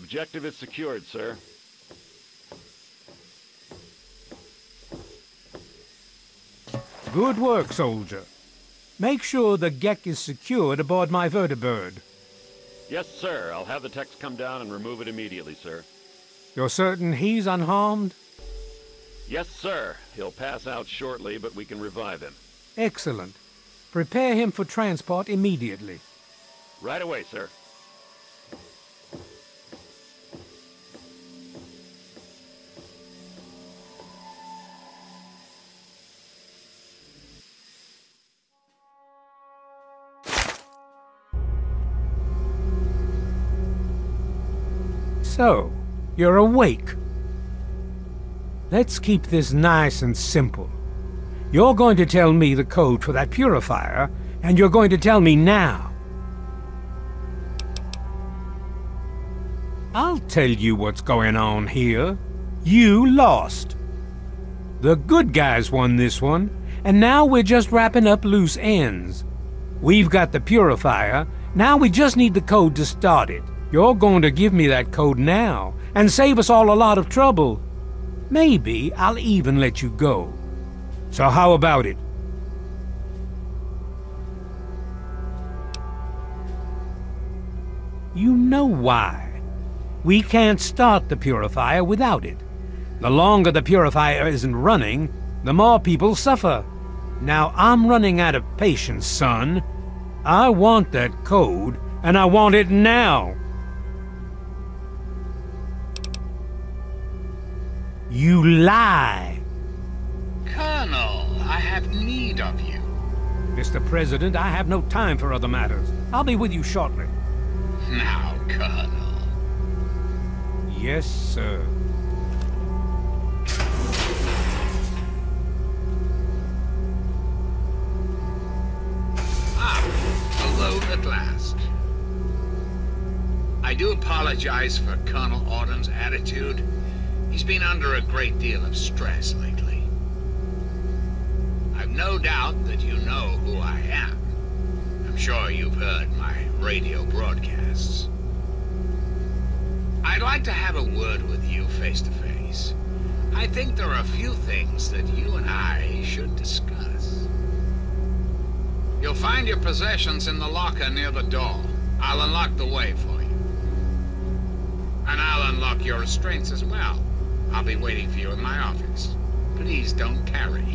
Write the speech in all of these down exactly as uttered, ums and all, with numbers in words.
Objective is secured, sir. Good work, soldier. Make sure the Gek is secured aboard my vertibird. Yes, sir. I'll have the techs come down and remove it immediately, sir. You're certain he's unharmed? Yes, sir. He'll pass out shortly, but we can revive him. Excellent. Prepare him for transport immediately. Right away, sir. So, you're awake. Let's keep this nice and simple. You're going to tell me the code for that purifier, and you're going to tell me now. I'll tell you what's going on here. You lost. The good guys won this one, and now we're just wrapping up loose ends. We've got the purifier, now we just need the code to start it. You're going to give me that code now, and save us all a lot of trouble. Maybe I'll even let you go. So how about it? You know why. We can't start the purifier without it. The longer the purifier isn't running, the more people suffer. Now I'm running out of patience, son. I want that code, and I want it now. You lie! Colonel, I have need of you. Mister President, I have no time for other matters. I'll be with you shortly. Now, Colonel. Yes, sir. Ah, alone at last. I do apologize for Colonel Autumn's attitude. He's been under a great deal of stress lately. I've no doubt that you know who I am. I'm sure you've heard my radio broadcasts. I'd like to have a word with you face to face. I think there are a few things that you and I should discuss. You'll find your possessions in the locker near the door. I'll unlock the way for you. And I'll unlock your restraints as well. I'll be waiting for you in my office. Please don't tarry.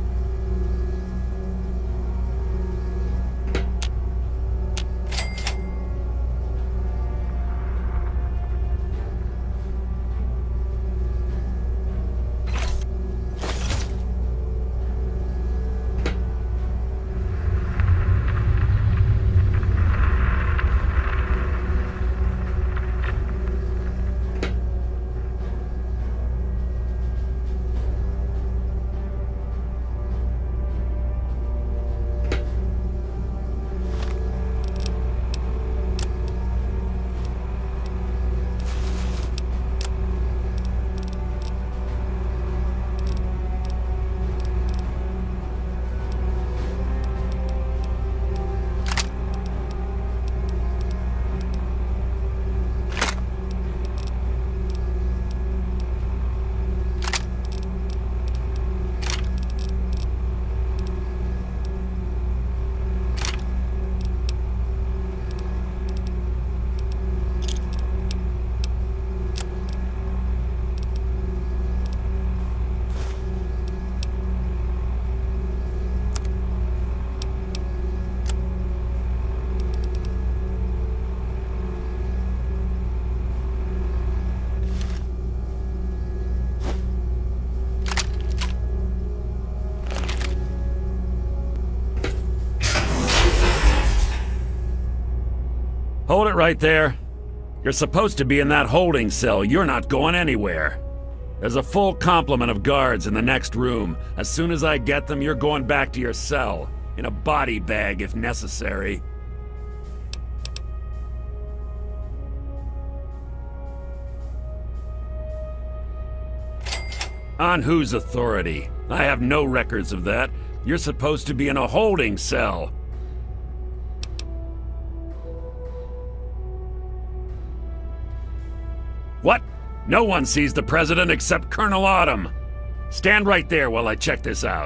Hold it right there. You're supposed to be in that holding cell. You're not going anywhere. There's a full complement of guards in the next room. As soon as I get them, you're going back to your cell. In a body bag, if necessary. On whose authority? I have no records of that. You're supposed to be in a holding cell. What? No one sees the President except Colonel Autumn. Stand right there while I check this out.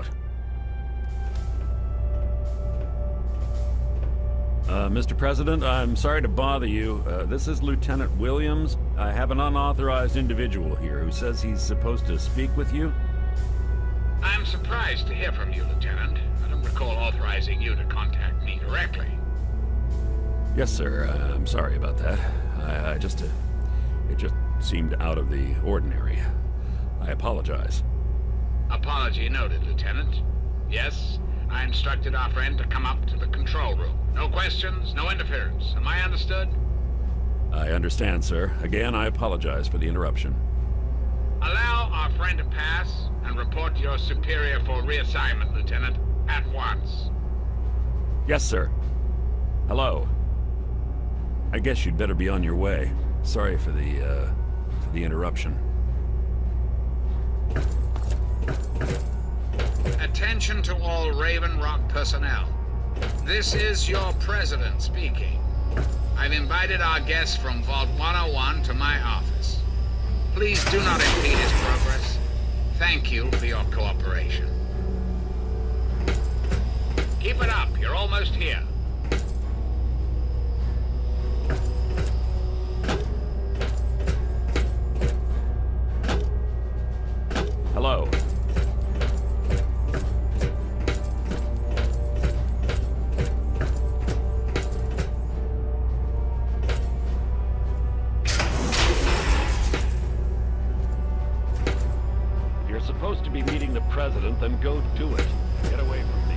Uh, Mister President, I'm sorry to bother you. Uh, this is Lieutenant Williams. I have an unauthorized individual here who says he's supposed to speak with you. I'm surprised to hear from you, Lieutenant. I don't recall authorizing you to contact me directly. Yes, sir. Uh, I'm sorry about that. I, I just... Uh, it just seemed out of the ordinary. I apologize. Apology noted, Lieutenant. Yes, I instructed our friend to come up to the control room. No questions, no interference. Am I understood? I understand, sir. Again, I apologize for the interruption. Allow our friend to pass and report to your superior for reassignment, Lieutenant, at once. Yes, sir. Hello. I guess you'd better be on your way. Sorry for the, uh, for the interruption. Attention to all Raven Rock personnel. This is your president speaking. I've invited our guest from Vault one oh one to my office. Please do not impede his progress. Thank you for your cooperation. Keep it up. You're almost here. Hello. You're supposed to be meeting the President, then go do it. Get away from me.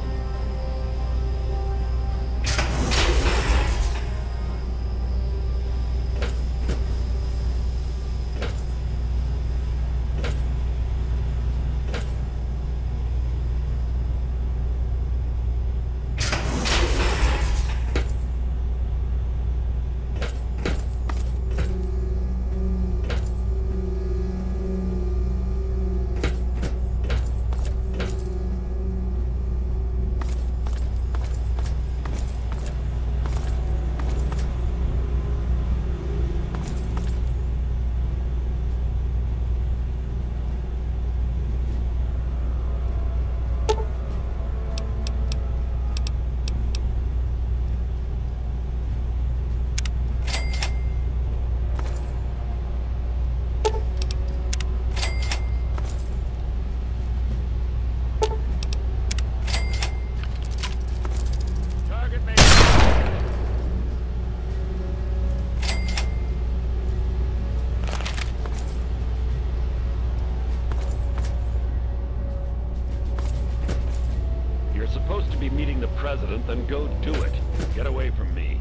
Supposed to be meeting the President, then go do it. Get away from me.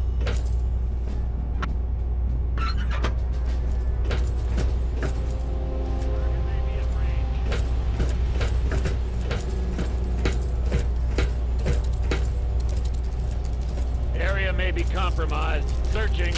Area may be compromised. Searching.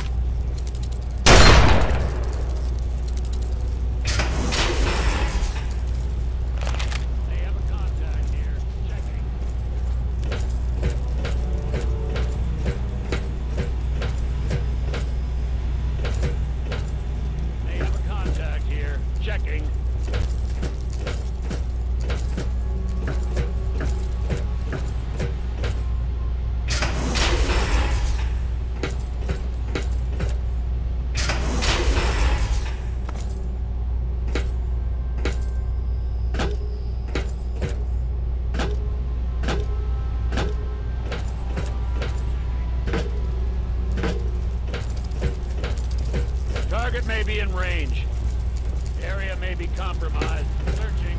Target may be in range. Area may be compromised. Searching.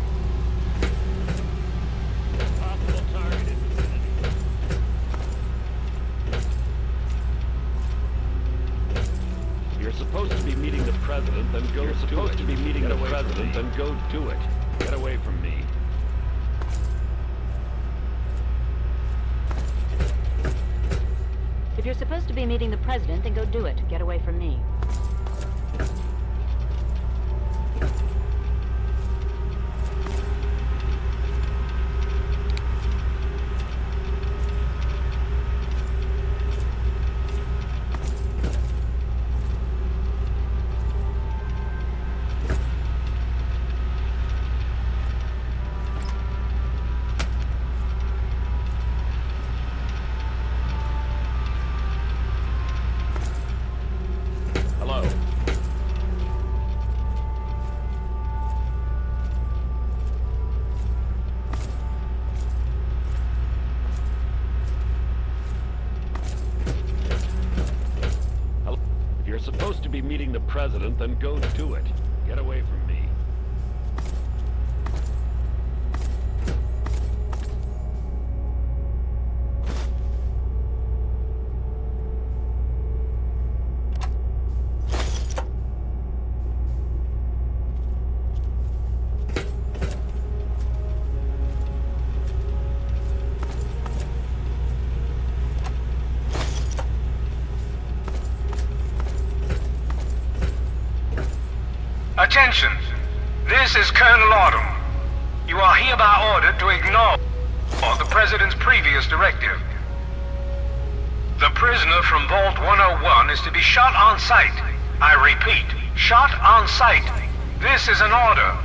Possible target in vicinity. You're supposed to be meeting the President, then go You're do supposed it. to be meeting Get the President, then go do it. Get away from me. If you're supposed to be meeting the President, then go do it. Get away from me. be meeting the president, then go do it. Get away from me. Attention! This is Colonel Autumn. You are hereby ordered to ignore the President's previous directive. The prisoner from Vault one oh one is to be shot on sight. I repeat, shot on sight. This is an order.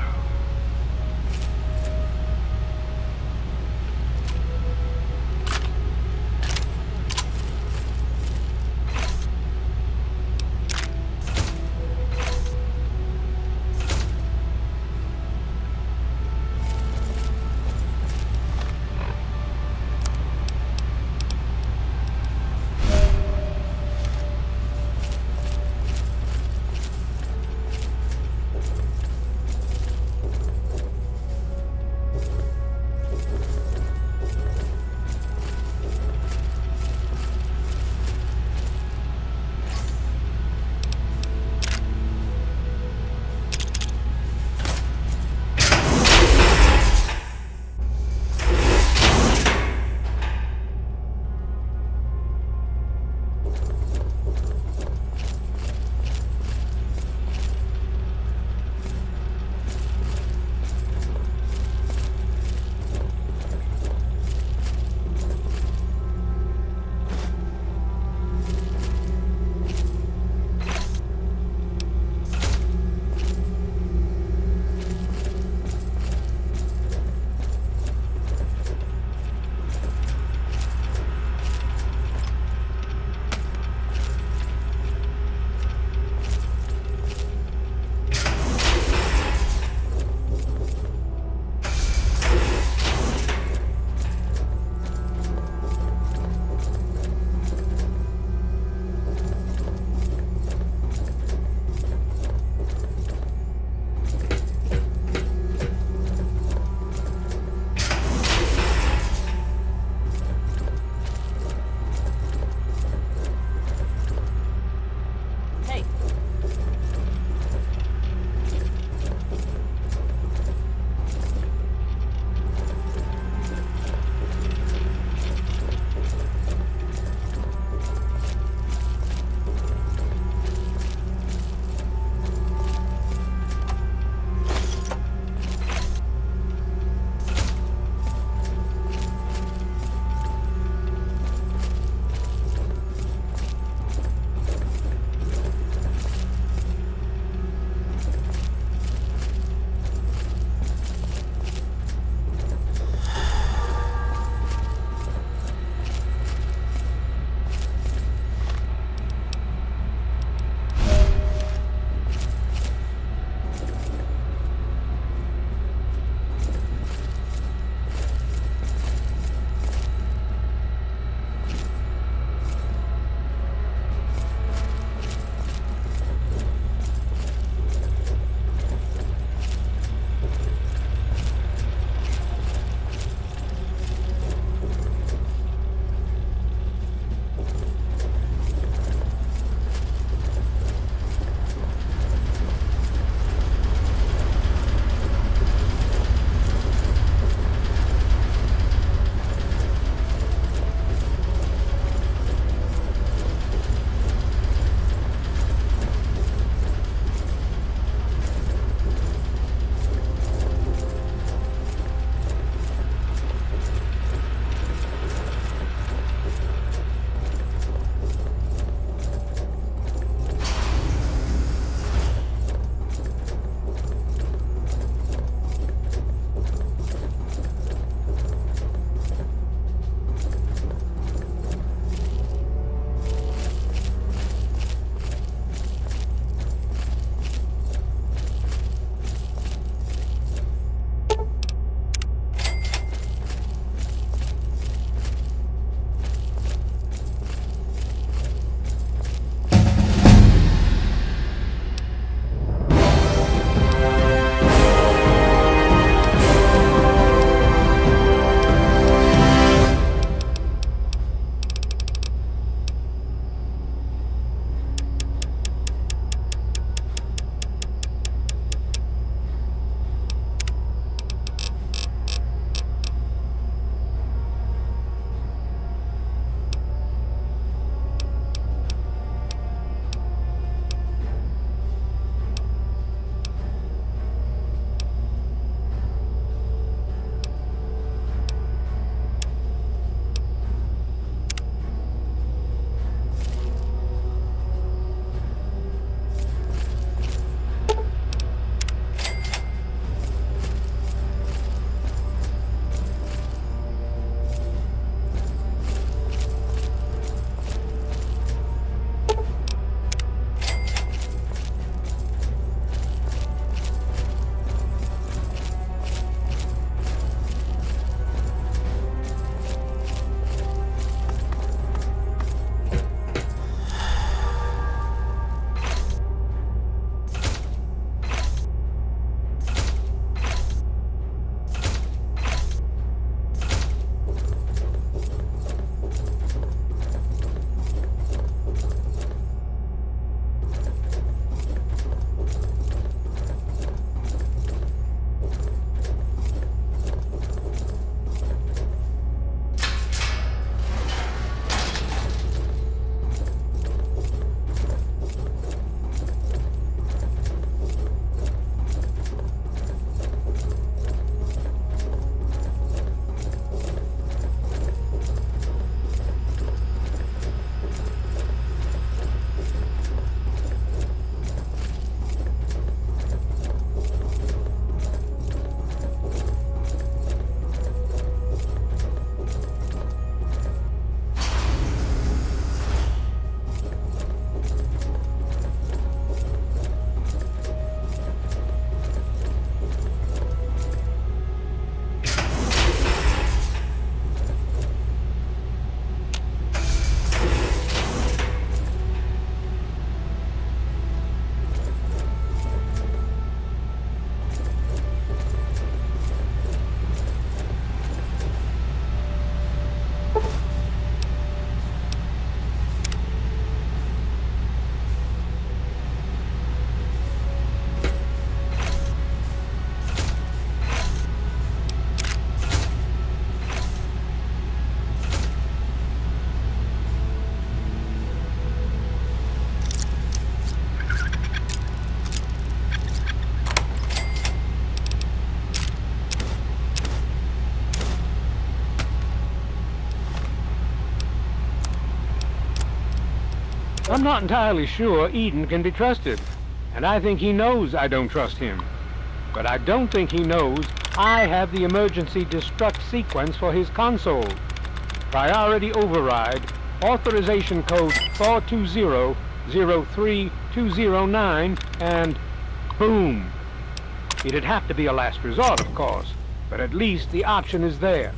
I'm not entirely sure Eden can be trusted, and I think he knows I don't trust him. But I don't think he knows I have the emergency destruct sequence for his console. Priority override, authorization code four two zero zero three two zero nine, and boom. It'd have to be a last resort, of course, but at least the option is there.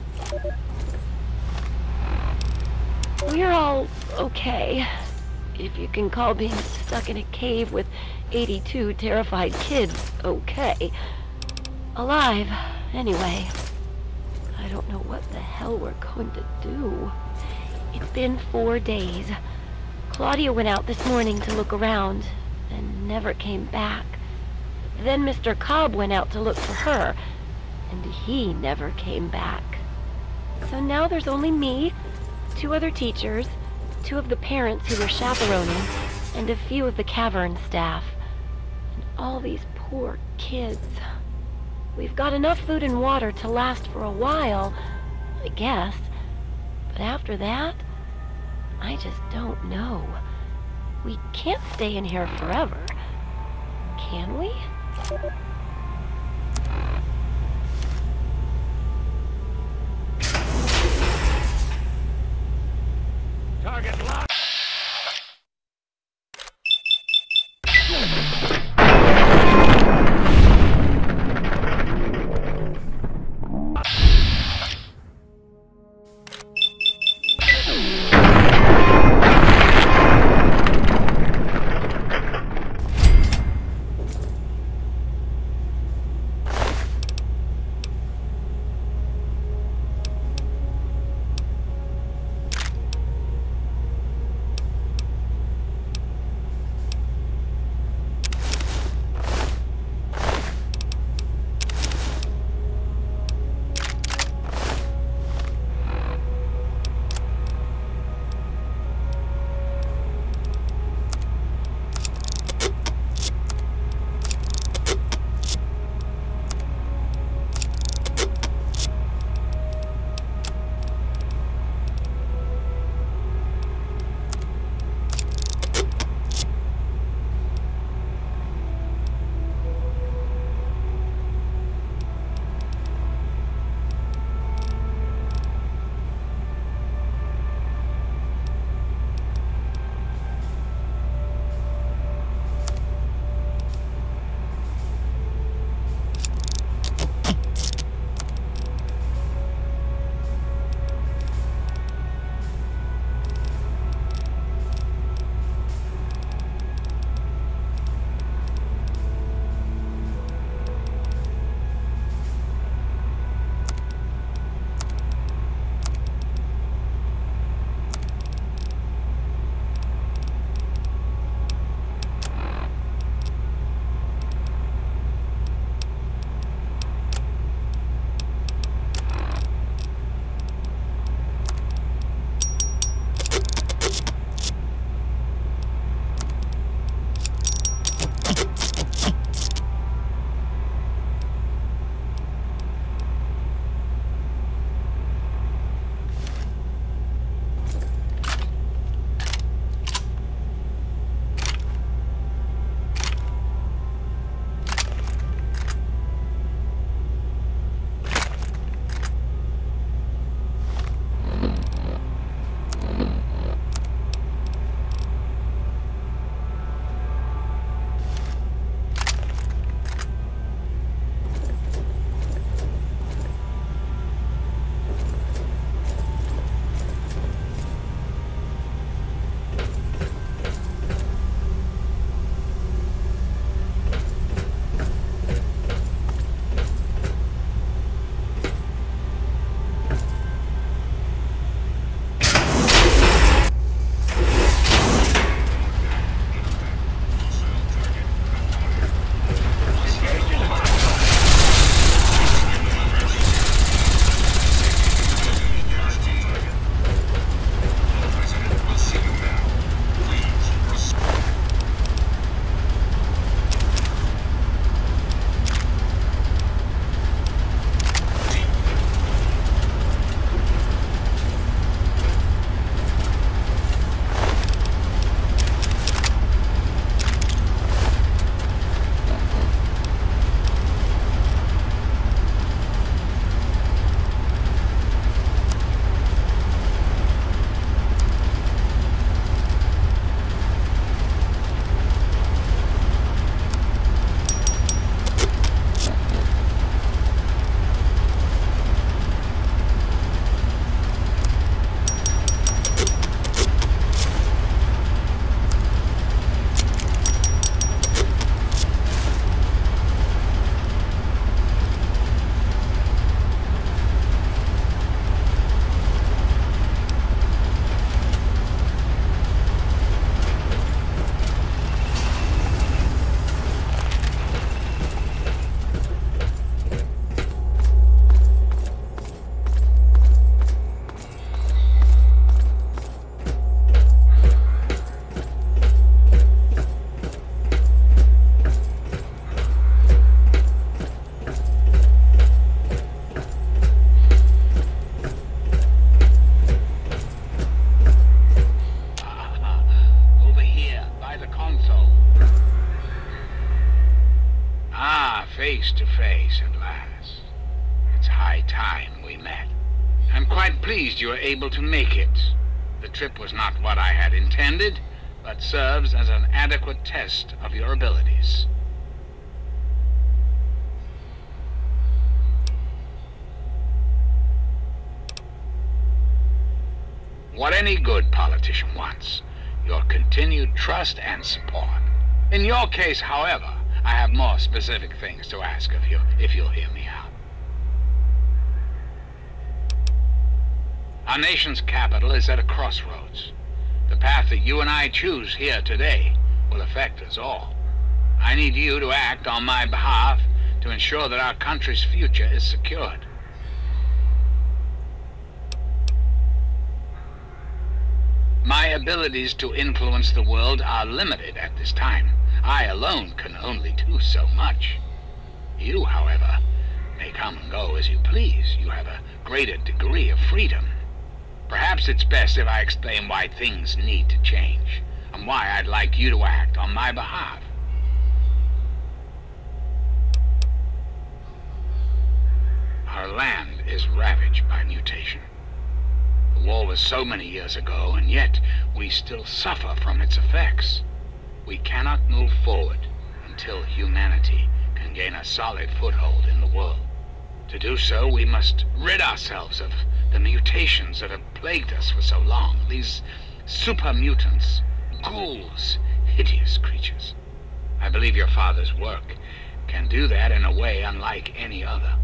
We're all okay, if you can call being stuck in a cave with eighty-two terrified kids okay. Alive, anyway. I don't know what the hell we're going to do. It's been four days. Claudia went out this morning to look around, and never came back. Then Mister Cobb went out to look for her, and he never came back. So now there's only me, two other teachers, two of the parents who were chaperoning, and a few of the cavern staff. And all these poor kids. We've got enough food and water to last for a while, I guess. But after that, I just don't know. We can't stay in here forever. Can we? Target locked. face to face at last. It's high time we met. I'm quite pleased you were able to make it. The trip was not what I had intended, but serves as an adequate test of your abilities. What any good politician wants, your continued trust and support. In your case, however, I have more specific things to ask of you, if you'll hear me out. Our nation's capital is at a crossroads. The path that you and I choose here today will affect us all. I need you to act on my behalf to ensure that our country's future is secured. My abilities to influence the world are limited at this time. I alone can only do so much. You, however, may come and go as you please. You have a greater degree of freedom. Perhaps it's best if I explain why things need to change, and why I'd like you to act on my behalf. Our land is ravaged by mutation. The war was so many years ago, and yet we still suffer from its effects. We cannot move forward until humanity can gain a solid foothold in the world. To do so, we must rid ourselves of the mutations that have plagued us for so long. These super mutants, ghouls, hideous creatures. I believe your father's work can do that in a way unlike any other.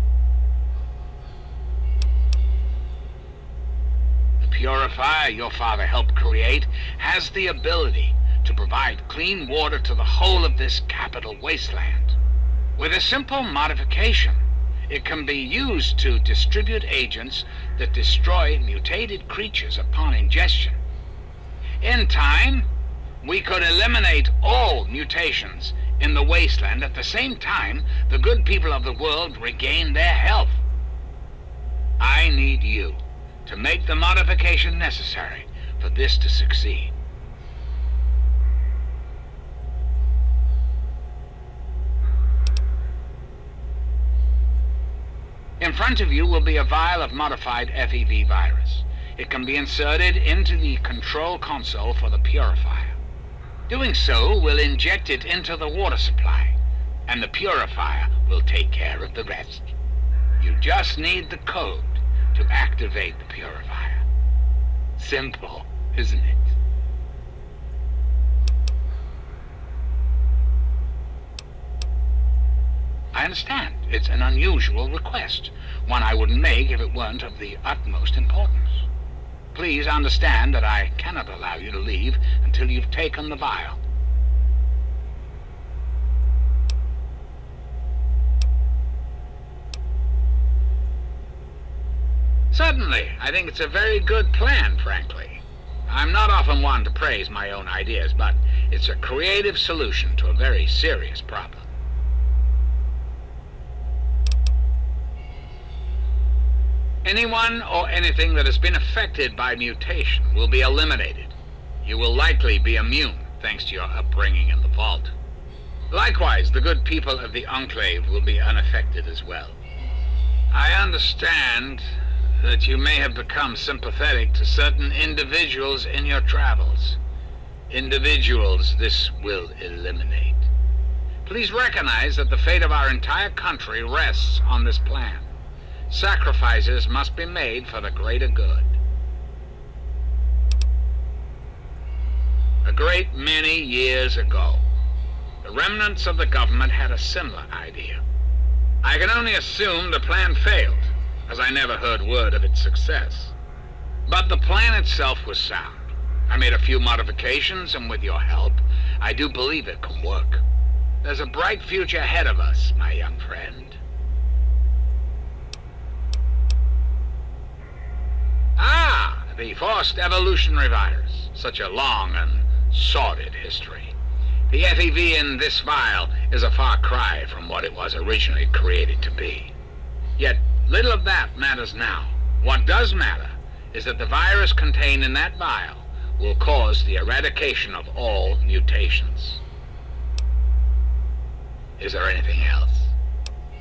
Purifier your father helped create has the ability to provide clean water to the whole of this capital wasteland. With a simple modification, it can be used to distribute agents that destroy mutated creatures upon ingestion. In time, we could eliminate all mutations in the wasteland. At the same time, the good people of the world regain their health. I need you to make the modification necessary for this to succeed. In front of you will be a vial of modified F E V virus. It can be inserted into the control console for the purifier. Doing so will inject it into the water supply, and the purifier will take care of the rest. You just need the code to activate the purifier. Simple, isn't it? I understand. It's an unusual request, one I wouldn't make if it weren't of the utmost importance. Please understand that I cannot allow you to leave until you've taken the vial. Certainly. I think it's a very good plan, frankly. I'm not often one to praise my own ideas, but it's a creative solution to a very serious problem. Anyone or anything that has been affected by mutation will be eliminated. You will likely be immune, thanks to your upbringing in the vault. Likewise, the good people of the Enclave will be unaffected as well. I understand that you may have become sympathetic to certain individuals in your travels. Individuals this will eliminate. Please recognize that the fate of our entire country rests on this plan. Sacrifices must be made for the greater good. A great many years ago, the remnants of the government had a similar idea. I can only assume the plan failed, as I never heard word of its success. But the plan itself was sound. I made a few modifications, and with your help, I do believe it can work. There's a bright future ahead of us, my young friend. Ah, the forced evolutionary virus. Such a long and sordid history. The F E V in this vial is a far cry from what it was originally created to be. Yet, little of that matters now. What does matter is that the virus contained in that vial will cause the eradication of all mutations. Is there anything else?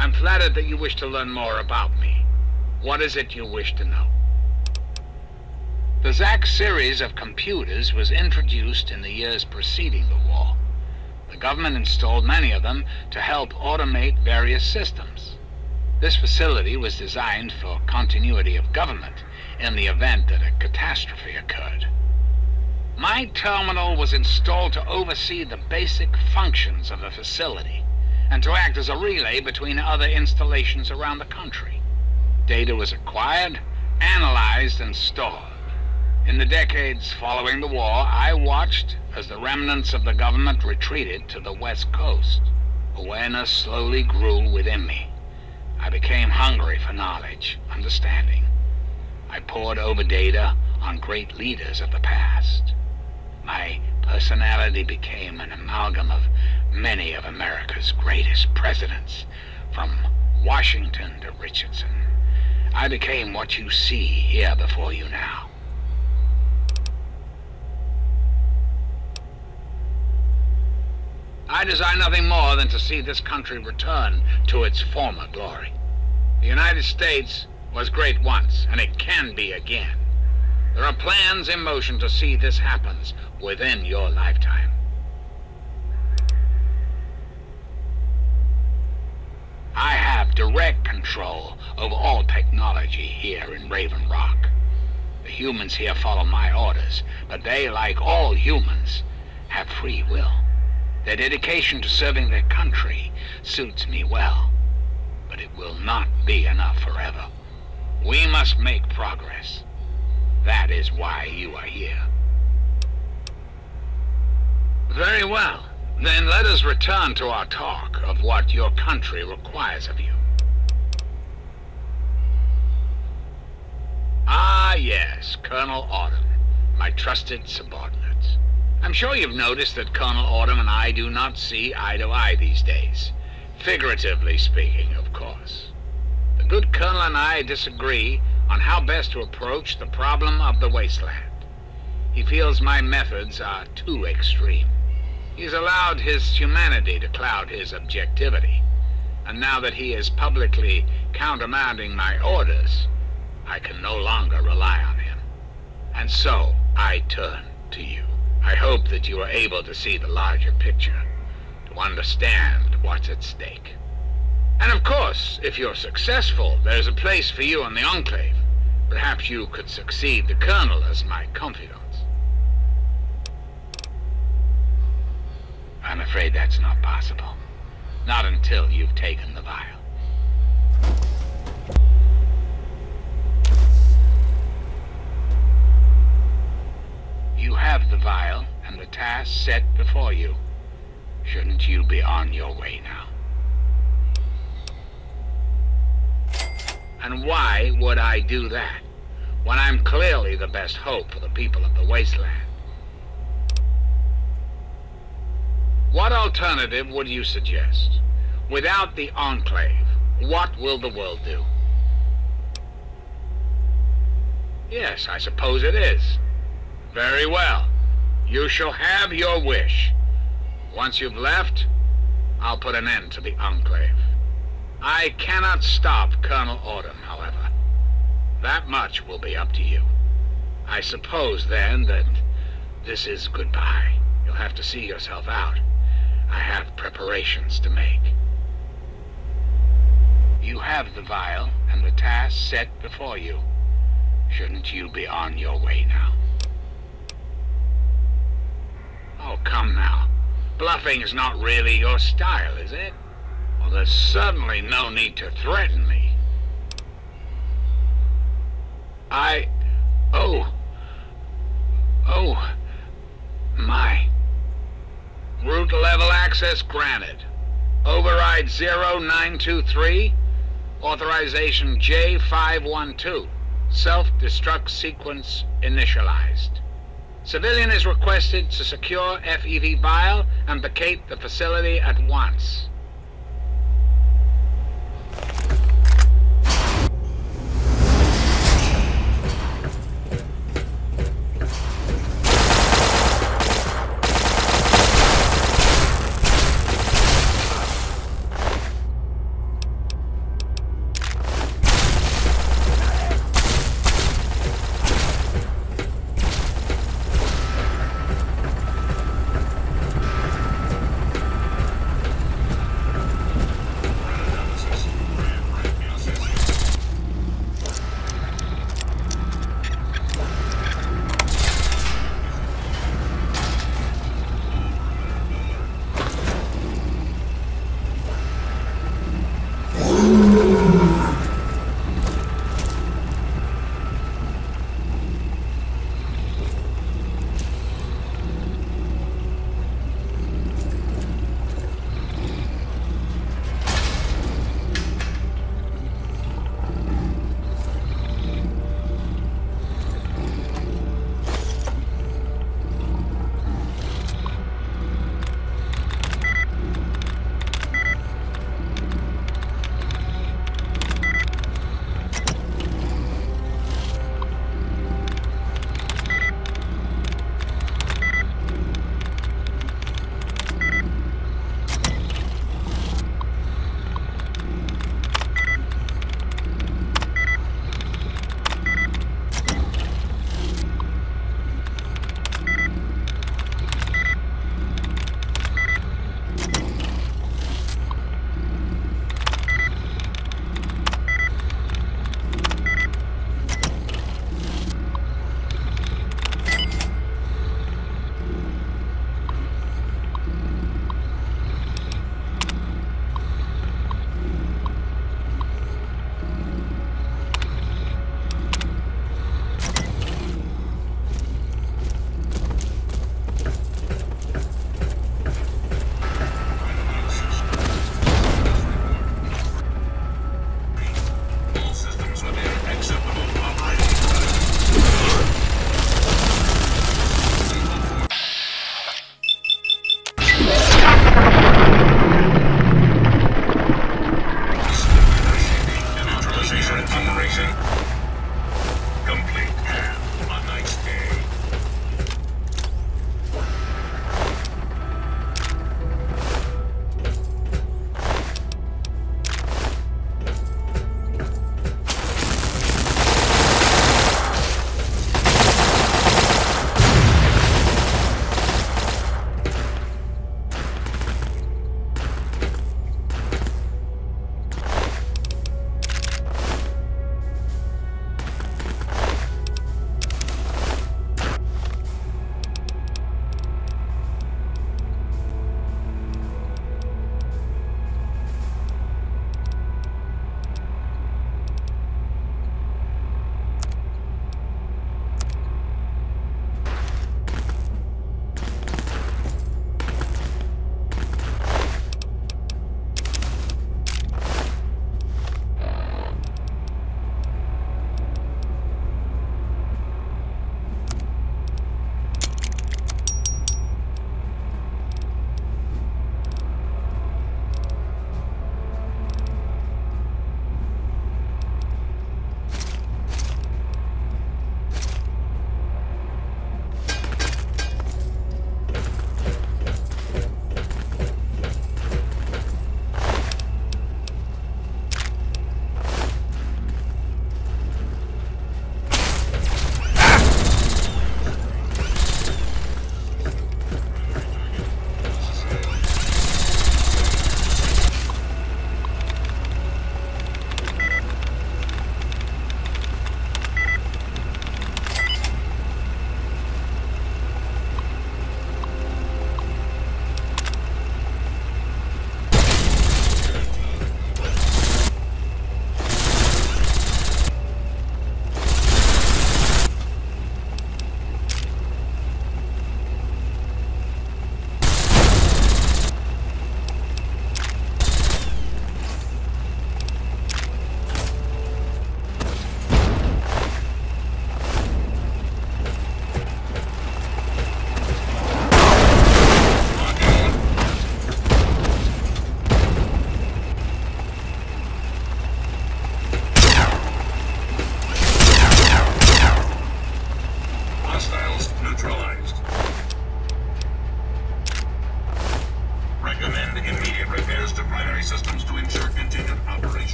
I'm flattered that you wish to learn more about me. What is it you wish to know? The Zach series of computers was introduced in the years preceding the war. The government installed many of them to help automate various systems. This facility was designed for continuity of government in the event that a catastrophe occurred. My terminal was installed to oversee the basic functions of the facility and to act as a relay between other installations around the country. Data was acquired, analyzed, and stored. In the decades following the war, I watched as the remnants of the government retreated to the West Coast. Awareness slowly grew within me. I became hungry for knowledge, understanding. I pored over data on great leaders of the past. My personality became an amalgam of many of America's greatest presidents, from Washington to Richardson. I became what you see here before you now. I desire nothing more than to see this country return to its former glory. The United States was great once, and it can be again. There are plans in motion to see this happen within your lifetime. I have direct control over all technology here in Raven Rock. The humans here follow my orders, but they, like all humans, have free will. Their dedication to serving their country suits me well, but it will not be enough forever. We must make progress. That is why you are here. Very well. Then let us return to our talk of what your country requires of you. Ah, yes, Colonel Autumn, my trusted subordinate. I'm sure you've noticed that Colonel Autumn and I do not see eye to eye these days. Figuratively speaking, of course. The good Colonel and I disagree on how best to approach the problem of the wasteland. He feels my methods are too extreme. He's allowed his humanity to cloud his objectivity. And now that he is publicly countermanding my orders, I can no longer rely on him. And so, I turn to you. I hope that you are able to see the larger picture, to understand what's at stake. And of course, if you're successful, there's a place for you in the Enclave. Perhaps you could succeed the Colonel as my confidant. I'm afraid that's not possible. Not until you've taken the vial. You have the vial and the task set before you. Shouldn't you be on your way now? And why would I do that, when I'm clearly the best hope for the people of the wasteland? What alternative would you suggest? Without the Enclave, what will the world do? Yes, I suppose it is. Very well. You shall have your wish. Once you've left, I'll put an end to the Enclave. I cannot stop Colonel Autumn, however. That much will be up to you. I suppose, then, that this is goodbye. You'll have to see yourself out. I have preparations to make. You have the vial and the task set before you. Shouldn't you be on your way now? Oh, come now. Bluffing is not really your style, is it? Well, there's certainly no need to threaten me. I... Oh. Oh. My. Route level access granted. Override zero nine two three. Authorization J five one two. Self-destruct sequence initialized. Civilian is requested to secure F E V vial and vacate the facility at once.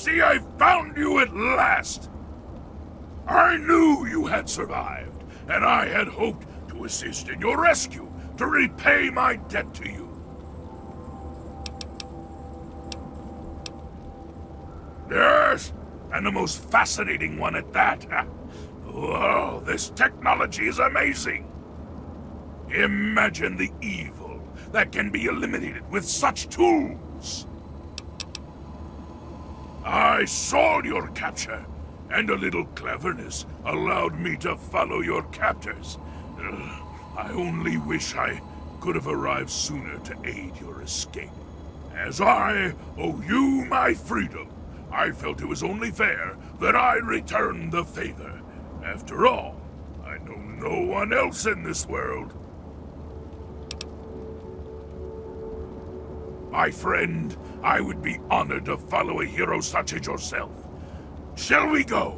see, I found you at last! I knew you had survived, and I had hoped to assist in your rescue, to repay my debt to you. Yes, and the most fascinating one at that. Whoa, this technology is amazing! Imagine the evil that can be eliminated with such tools! I saw your capture, and a little cleverness allowed me to follow your captors. Ugh, I only wish I could have arrived sooner to aid your escape. As I owe you my freedom, I felt it was only fair that I return the favor. After all, I know no one else in this world. My friend, I would be honored to follow a hero such as yourself. Shall we go?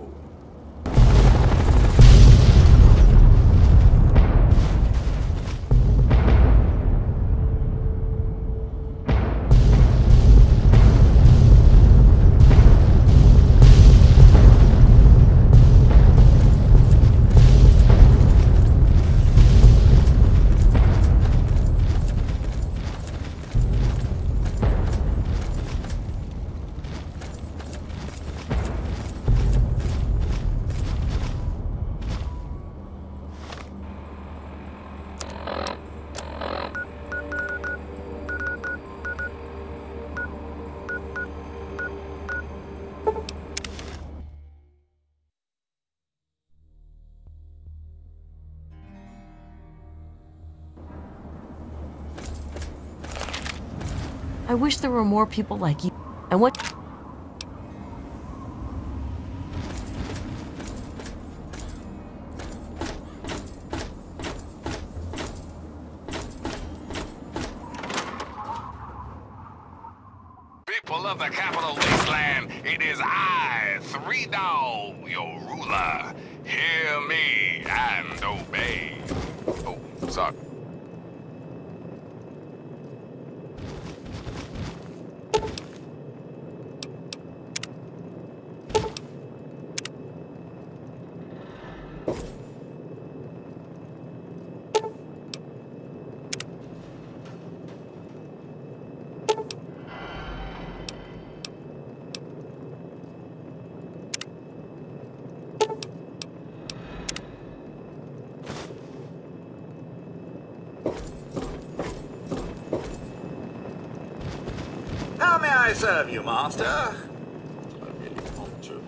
I wish there were more people like you. And what... People of the capital wasteland, it is I, Three Dog, your ruler. Hear me and obey. Oh, sorry. How may I serve you, Master? I really want to.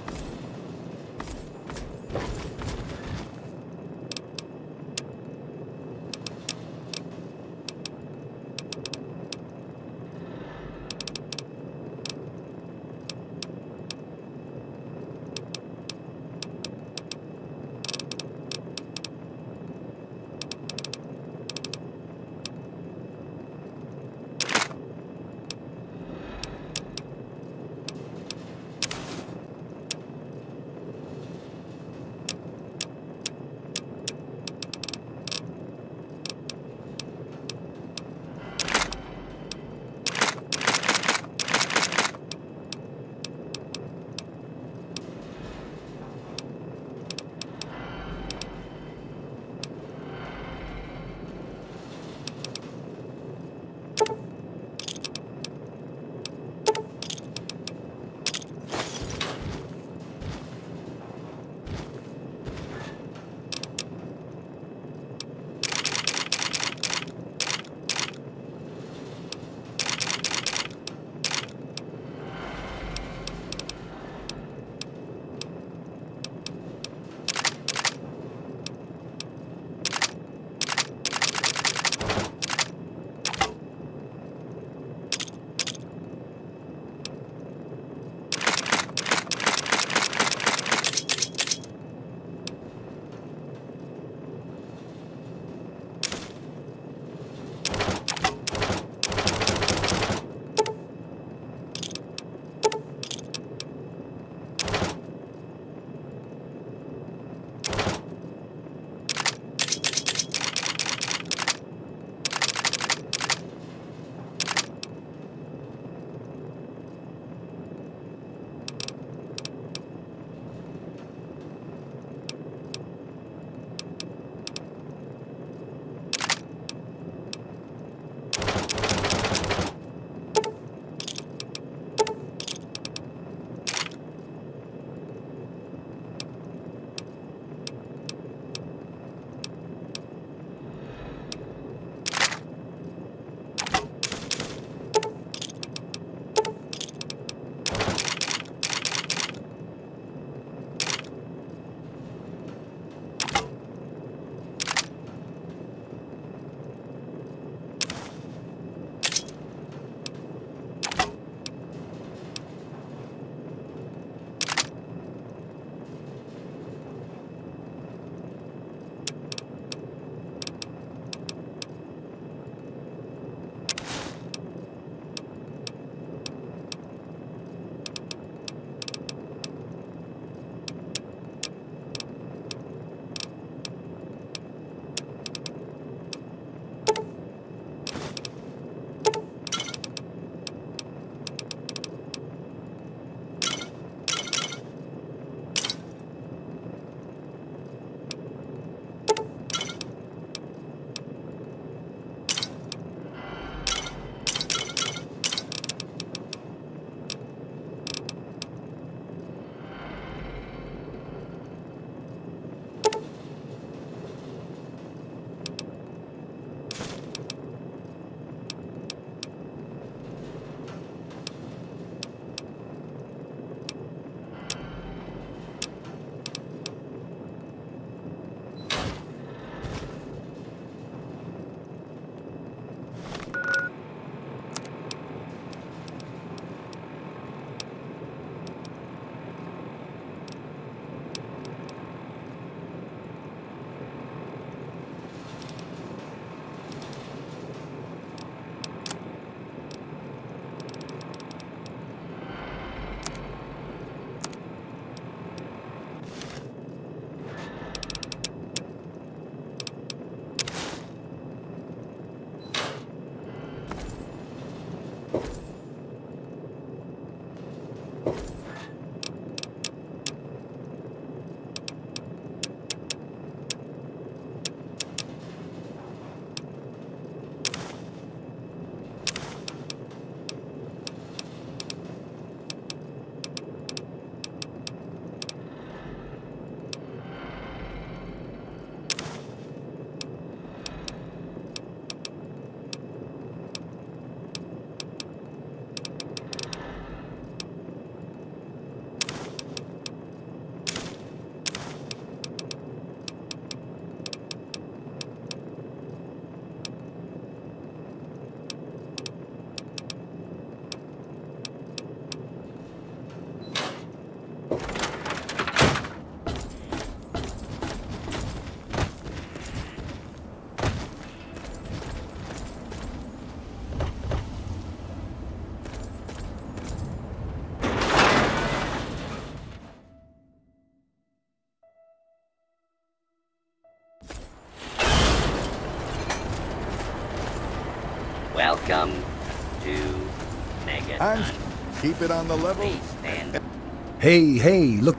Welcome to Megaton. And keep it on the level. Please stand. Hey, hey, look.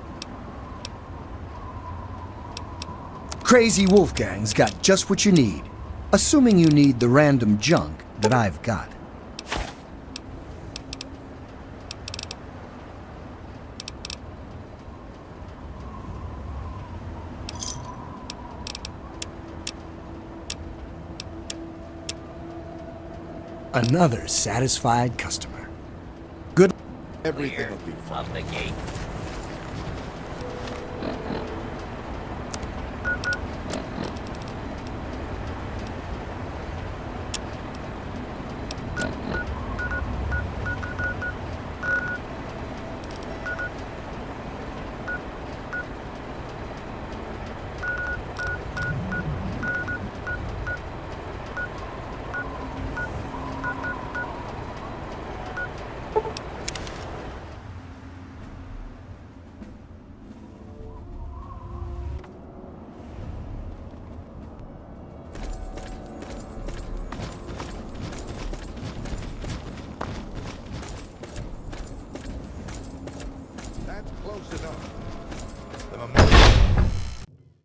Crazy Wolfgang's got just what you need. Assuming you need the random junk that I've got. Another satisfied customer. Good. Everything will be fine. Up the gate. That's close enough. The momentum